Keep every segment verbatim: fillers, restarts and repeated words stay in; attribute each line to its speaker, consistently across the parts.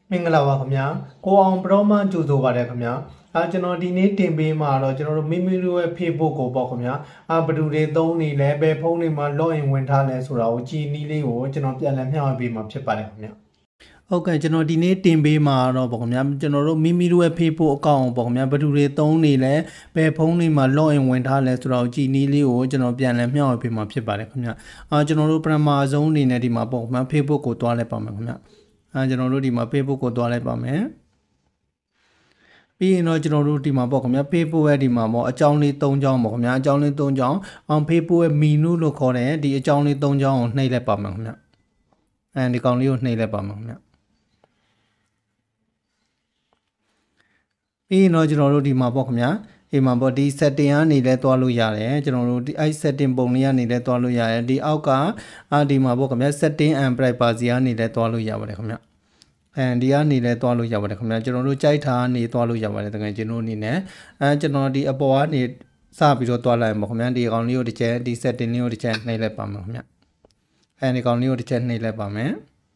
Speaker 1: မင်္ဂလာပါခင်ဗျာကိုအောင်ပရောမကြိုဆိုပါတယ်ခင်ဗျာအဲကျွန်တော်ဒီနေ့တင်ပေးမှာတော့ကျွန်တော်တို့မိမိတို့ရဲ့ Facebook ကိုပေါ့ခင်ဗျာအာဘယ်သူတွေသုံးနေလဲဘယ်ဖုန်းတွေမှာ login ဝင်ထားလဲဆိုတာကိုကြည်နီးလေးကိုကျွန်တော်ပြန်လည်မျှဝေပေးမှာဖြစ်ပါတယ်ခင်ဗျာဟုတ်ကဲ့ကျွန်တော်ဒီနေ့တင်ပေးမှာတော့ပေါ့ခင်ဗျာကျွန်တော်တို့မိမိတို့ရဲ့ Facebook account ပေါ့ခင်ဗျာဘယ်သူတွေသုံးနေလဲဘယ်ဖုန်းတွေမှာ login ဝင်ထားလဲဆိုတာကိုကြည်နီးလေးကိုကျွန်တော်ပြန်လည်မျှဝေပေးမှာဖြစ်ပါတယ်ခင်ဗျာအာကျွန်တော်တို့ပထမဆုံးအနေနဲ့ဒီမှာပေါ့ခင်ဗျာ Facebook ကိုတွားလိုက်ပါမယ်ခင်ဗျာအဲကျွန်တော်တို့ဒီမှာ Facebook ကိုတွားလိုက်ပါမယ်ပြီးရင်တော့ကျွန်တော်တို့ဒီမှာပေါ့ခင်ဗျာ Facebook ရဲ့ဒီမှာပေါ့အကြောင်းလေး၃ကြောင်းပေါ့ခင်ဗျာအကြောင်းလေး၃ကြောင်းအောင် Facebook ရဲ့ menu လို့ခေါ်တယ်ဒီအကြောင်းလေး၃ကြောင်းကိုနှိပ်လိုက်ပါမယ်ခင်ဗျာအဲဒီကောင်လေးကိုနှိပ်လိုက်ပါမယ်ခင်ဗျာပြီးရင်တော့ကျွန်တော်တို့ဒီမှာပေါ့ခင်ဗျာဒီမှာပေါ့ဒီ setting ကနေလဲတွားလို့ရတယ်ကျွန်တော်တို့ဒီအဲ setting ပုံလေးကနေလဲတွားလို့ရတယ်ဒီအောက်ကအာဒီမှာပေါ့ခင်ဗျာ setting and privacy ကနေလဲတွားလို့ရပါတယ်ခင်ဗျာအဲဒီကနေလဲတွားလို့ရပါတယ်ခင်ဗျာကျွန်တော်တို့ကြိုက်တာနေတွားလို့ရပါတယ်တကယ်ကျွန်တော်အနေနဲ့အဲကျွန်တော်ဒီအပေါ်ကနေစပြီးတော့တွားလိုက်ပါခင်ဗျာဒီကောင်လေးကိုတစ်ချက်ဒီ setting လေးကိုတစ်ချက်နှိပ်လိုက်ပါမယ်ခင်ဗျာအဲဒီကောင်လေးကိုတစ်ချက်နှိပ်လိုက်ပါမယ်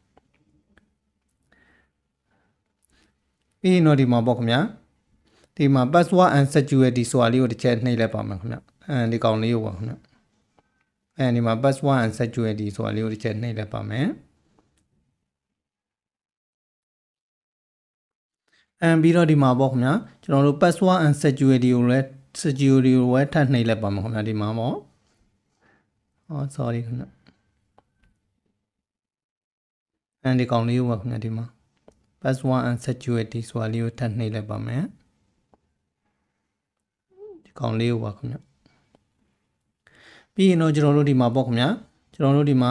Speaker 1: ပြီးရင်တော့ဒီမှာပေါ့ခင်ဗျာဒီမှာ password and security ဆိုတာလေးကိုတစ်ချက်နှိပ်လိုက်ပါမယ်ခင်ဗျအဲဒီကောင်လေးကိုပါခင်ဗျအဲဒီမှာ password and security ဆိုတာလေးကိုတစ်ချက်နှိပ်လိုက်ပါမယ်အဲပြီးတော့ဒီမှာပေါ့ခင်ဗျာကျွန်တော်တို့ password and security ကိုလည်း security ကိုဝယ်ထပ်နှိပ်လိုက်ပါမယ်ခင်ဗျာဒီမှာပေါ့အော် sorry ခင်ဗျအဲဒီကောင်လေးကိုပါခင်ဗျာဒီမှာ password and security ဆိုတာလေးကိုထပ်နှိပ်လိုက်ပါမယ်ကောင်လေးကိုပါခင်ဗျပြီးရင်တော့ကျွန်တော်တို့ဒီမှာပေါ့ခင်ဗျာကျွန်တော်တို့ဒီမှာ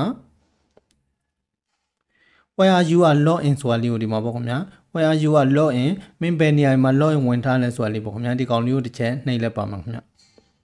Speaker 1: where you are login ဆိုတာလေးကိုဒီမှာပေါ့ခင်ဗျာ where you are login မင်းဘယ်နေရာမှာ login ဝင်ထားလဲဆိုတာလေးပေါ့ခင်ဗျာဒီကောင်လေးကိုတစ်ချက်နှိပ်လိုက်ပါမယ်ခင်ဗျာ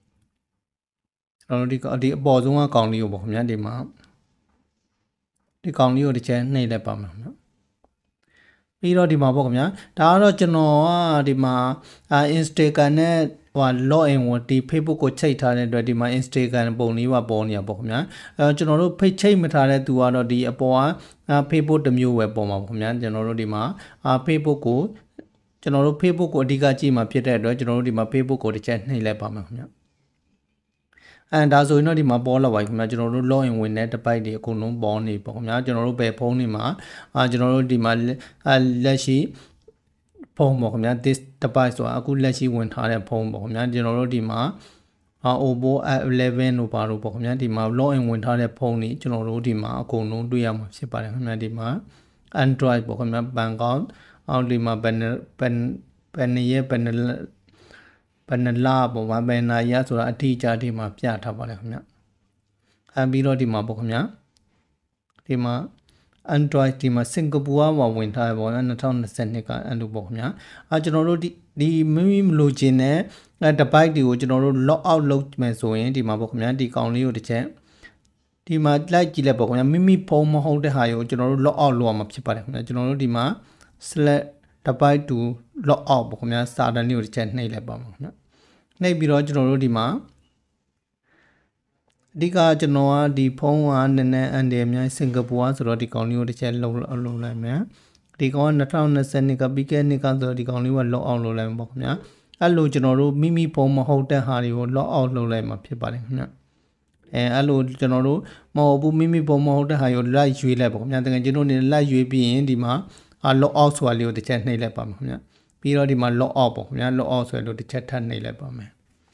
Speaker 1: ကျွန်တော်တို့ဒီဒီအပေါ်ဆုံးကကောင်လေးကိုပေါ့ခင်ဗျာဒီမှာဒီကောင်လေးကိုတစ်ချက်နှိပ်လိုက်ပါမယ်ခင်ဗျာပြီးတော့ဒီမှာပေါ့ခင်ဗျာဒါကတော့ကျွန်တော်ကဒီမှာ Instagram နဲ့ဟို login ဝင်ဒီ Facebook ကိုချိန်ထားတဲ့အတွက်ဒီမှာ Instagram ပုံလေးပါပေါ်နေတာပေါ့ခင်ဗျာအဲကျွန်တော်တို့ page ချိန်မထားတဲ့သူကတော့ဒီအပေါ်က Facebook တစ်မျိုးပဲပေါ်မှာပေါ့ခင်ဗျာကျွန်တော်တို့ဒီမှာ Facebook ကိုကျွန်တော်တို့ Facebook ကိုအဓိကကြည့်မှာဖြစ်တဲ့အတွက်ကျွန်တော်တို့ဒီမှာ Facebook ကိုတစ်ချက်နှိပ်လိုက်ပါမယ်ခင်ဗျာအဲဒါဆိုရင်တော့ဒီမှာပေါ်လာပါခင်ဗျာကျွန်တော်တို့ login ဝင်တဲ့တစ်ပိုက်တွေအကုန်လုံးပေါ်နေပေါ့ခင်ဗျာကျွန်တော်တို့ဘယ်ဖုန်းတွေမှာအာကျွန်တော်တို့ဒီမှာလက်ရှိဖုန်းပေါ့ခင်ဗျာ this device ဆိုတာအခုလက်ရှိဝင်ထားတဲ့ဖုန်းပေါ့ခင်ဗျာကျွန်တော်တို့ဒီမှာ Oppo eleven လို့ပါလို့ပေါ့ခင်ဗျာဒီမှာ login ဝင်ထားတဲ့ဖုန်းတွေကျွန်တော်တို့ဒီမှာအကုန်လုံးတွေ့ရမှာဖြစ်ပါတယ်ခင်ဗျာဒီမှာ Android ပေါ့ခင်ဗျာ Bangkok အောက်ဒီမှာ pen pen pen ရဲ့ penဘယ်နှလပေါ့ဗာဘယ်နာရဆိုတာအတိအကျဒီမှာပြထားပါတယ်ခင်ဗျအဲပြီးတော့ဒီမှာပေါ့ခင်ဗျဒီမှာ Android ဒီမှာစင်ကာပူကဝင်ထားပေါ့နော်၂၀၂၂ကအဲ့လိုပေါ့ခင်ဗျအဲကျွန်တော်တို့ဒီဒီမိမိမလို့ခြင်းနဲ့အဲ device တွေကိုကျွန်တော်တို့ log out လုပ်မယ်ဆိုရင်ဒီမှာပေါ့ခင်ဗျဒီကောင်လေးကိုတစ်ချက်ဒီမှာလိုက်ကြည့်လိုက်ပေါ့ခင်ဗျမိမိဖုန်းမဟုတ်တဲ့ဟာကိုကျွန်တော်တို့ log out လုပ်ရမှာဖြစ်ပါတယ်ခင်ဗျကျွန်တော်တို့ဒီမှာ select device to log out ပေါ့ခင်ဗျစာတန်းလေးကိုတစ်ချက်နှိပ်လိုက်ပါမယ်ခင်ဗျနှိပ်ပြီးတော့ကျွန်တော်တို့ဒီမှာအဓိကကျွန်တော်ကဒီဖုန်းကနည်းနည်းအန်တယ်အများစင်ကာပူကဆိုတော့ဒီကောင်လေးကိုတစ်ချက်လုံးလုံးလိုက်မယ်ဒီကောင်က၂၀၂၂ကပြီးခဲ့နှစ်ကဆိုတော့ဒီကောင်လေးက log out လုပ်လိုက်မှာပေါ့ခင်ဗျအဲ့လိုကျွန်တော်တို့မိမိဖုန်းမဟုတ်တဲ့ဟာတွေကို log out လုပ်လိုက်မှာဖြစ်ပါတယ်ခင်ဗျအဲအဲ့လိုကျွန်တော်တို့မဟုတ်ဘူးမိမိဖုန်းမဟုတ်တဲ့ဟာကိုလိုက်ရွေးလိုက်ပေါ့ခင်ဗျတကယ်ကျွန်တော်နေလိုက်ရွေးပြီးရင်ဒီမှာ log out ဆိုတာလေးကိုတစ်ချက်နှိပ်လိုက်ပါမယ်ခင်ဗျပြီးတော့ဒီမှာ log out ပေါ့ခင်ဗျ log out ဆိုလို့တစ်ချက်ထပ်နှိပ်လိုက်ပါမယ်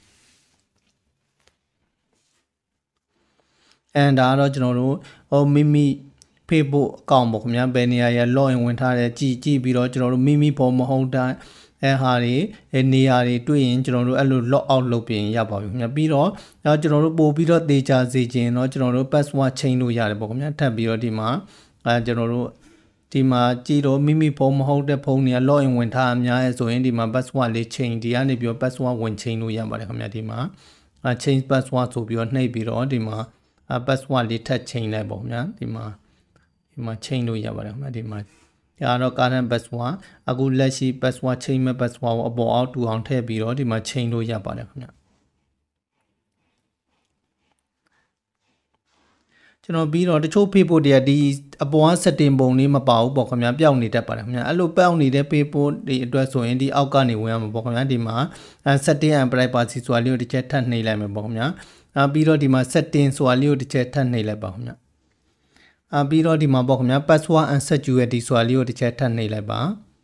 Speaker 1: အဲဒါကတော့ကျွန်တော်တို့ဟိုမိမိ Facebook account ပေါ့ခင်ဗျဘယ်နေရာရ login ဝင်ထားတယ်ကြည်ကြည့်ပြီးတော့ကျွန်တော်တို့မိမိပုံမဟုတ်တဲ့အဲဟာတွေအဲနေရာတွေတွေ့ရင်ကျွန်တော်တို့အဲ့လို log out လုပ်ပြင်ရပါပြီခင်ဗျပြီးတော့ကျွန်တော်တို့ပို့ပြီးတော့သေချာစေခြင်းတော့ကျွန်တော်တို့ password change လို့ရတယ်ပေါ့ခင်ဗျထပ်ပြီးတော့ဒီမှာအဲကျွန်တော်တို့ဒီမှာကြည့်တော့မိမိဖုန်းမဟုတ်တဲ့ဖုန်းတွေက login ဝင်ထားအများရဲ့ဆိုရင်ဒီမှာ password လေး change ဒီကနေပြီးတော့ password ဝင် change လို့ရပါတယ်ခင်ဗျဒီမှာ change password ဆိုပြီးတော့နှိပ်ပြီးတော့ဒီမှာpassword လေးထပ် change လိုက်ပေါ့ဗျာဒီမှာဒီမှာ change လို့ရပါတယ်ခင်ဗျဒီမှာဒါတော့ current password အခုလက်ရှိ password change မဲ့ password ကိုအပေါ်အောက်တူအောင်ထည့်ပြီးတော့ဒီမှာ change လို့ရပါတယ်ခင်ဗျကျွန်တော်ပြီးတော့တချို့ Facebook တွေကဒီအပေါ်က setting ပုံလေးမပါဘူးပေါ့ခင်ဗျာပျောက်နေတတ်ပါတယ်ခင်ဗျာအဲ့လိုပျောက်နေတဲ့ Facebook တွေအတွက်ဆိုရင်ဒီအောက်ကနေဝင်ရမှာပေါ့ခင်ဗျာဒီမှာ setting and privacy ဆိုတာလေးကိုတစ်ချက်ထပ်နှိပ်လိုက်မယ်ပေါ့ခင်ဗျာအာပြီးတော့ဒီမှာ setting ဆိုတာလေးကိုတစ်ချက်ထပ်နှိပ်လိုက်ပါခင်ဗျာအာပြီးတော့ဒီမှာပေါ့ခင်ဗျာ password and security ဆိုတာလေးကိုတစ်ချက်ထပ်နှိပ်လိုက်ပါ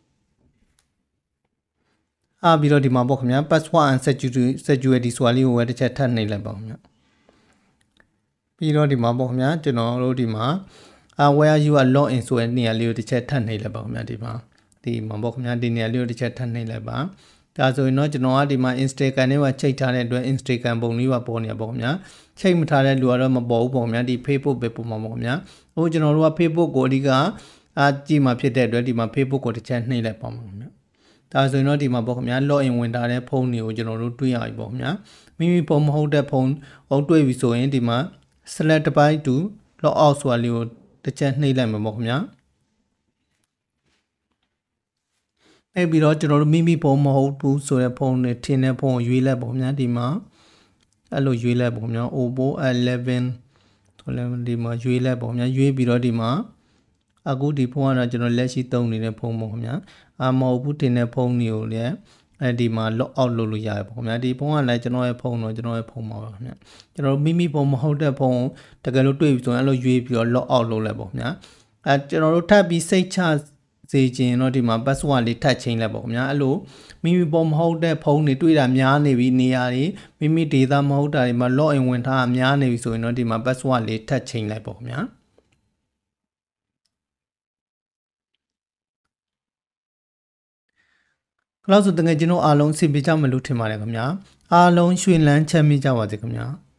Speaker 1: အာပြီးတော့ဒီမှာပေါ့ခင်ဗျာ password and security security ဆိုတာလေးကိုပဲတစ်ချက်ထပ်နှိပ်လိုက်ပါခင်ဗျာပြီးတော့ဒီမှာပေါ့ခင်ဗျာကျွန်တော်တို့ဒီမှာ where you are log in ဆိုတဲ့နေရာလေးကိုတစ်ချက်ထပ်နှိပ်လိုက်ပါခင်ဗျာဒီမှာဒီမှာပေါ့ခင်ဗျာဒီနေရာလေးကိုတစ်ချက်ထပ်နှိပ်လိုက်ပါဒါဆိုရင်တော့ကျွန်တော်ကဒီမှာ Instagram နဲ့ပါချိန်ထားတဲ့အတွက် Instagram ပုံလေးပါပေါ်နေပါပေါ့ခင်ဗျာချိန်မထားတဲ့လူကတော့မပေါ်ဘူးပေါ့ခင်ဗျာဒီ Facebook ပဲပုံမှာပေါ့ခင်ဗျာဟိုကျွန်တော်တို့က Facebook ကိုအဓိကအာကြည့်မှာဖြစ်တဲ့အတွက်ဒီမှာ Facebook ကိုတစ်ချက်နှိပ်လိုက်ပါမှာခင်ဗျာဒါဆိုရင်တော့ဒီမှာပေါ့ခင်ဗျာ log in ဝင်ထားတဲ့ဖုန်းတွေကိုကျွန်တော်တို့တွေ့ရပြီပေါ့ခင်ဗျာမိမိဖုန်းမဟုတ်တဲ့ဖုန်းဟုတ်တွေ့ပြီဆိုရင်ဒီမှာ select device to log out ဆိုတာလေးကိုတစ်ချက်နှိပ်လိုက်မှာပေါ့ခင်ဗျာအဲ့ပြီးတော့ကျွန်တော်တို့မိမိဖုန်းမဟုတ်ဘူးဆိုတဲ့ဖုန်းနဲ့ထင်းတဲ့ဖုန်းကိုရွေးလိုက်ပေါ့ခင်ဗျာဒီမှာအဲ့လိုရွေးလိုက်ပေါ့ခင်ဗျာ Oppo အ11ဆိုလည်းဒီမှာရွေးလိုက်ပေါ့ခင်ဗျာရွေးပြီးတော့ဒီမှာအခုဒီဖုန်းကတော့ကျွန်တော်လက်ရှိသုံးနေတဲ့ဖုန်းပေါ့ခင်ဗျာအာမဟုတ်ဘူးတင်တဲ့ဖုန်းတွေကိုလည်းအဲဒီမှာ log out လုပ်လို့ရတယ်ပေါ့ခင်ဗျာဒီဖုန်းကလည်းကျွန်တော်ရဲ့ဖုန်းတော့ကျွန်တော်ရဲ့ဖုန်းပါပါခင်ဗျာကျွန်တော်မိမိဖုန်းမဟုတ်တဲ့ဖုန်းတကယ်လို့တွေ့ပြီဆိုရင်အဲ့လိုရွေးပြီးတော့ log out လုပ်လိုက်ပေါ့ခင်ဗျာအဲကျွန်တော်တို့ထပ်ပြီးစိတ်ချစေခြင်းတော့ဒီမှာ password လေးထပ်ချိန်လိုက်ပေါ့ခင်ဗျာအဲ့လိုမိမိဖုန်းမဟုတ်တဲ့ဖုန်းတွေတွေ့တာများနေပြီနေရာတွေမိမိ data မဟုတ်တာတွေမှာ log in ဝင်ထားတာများနေပြီဆိုရင်တော့ဒီမှာ password လေးထပ်ချိန်လိုက်ပေါ့ခင်ဗျာခလောက်ဆိုတကယ်ကျွန်တော်အားလုံးအဆင်ပြေကြမလို့ထင်ပါတယ်ခင်ဗျာအားလုံးရွှင်လန်းချမ်းမြေ့ကြပါစေခင်ဗျာ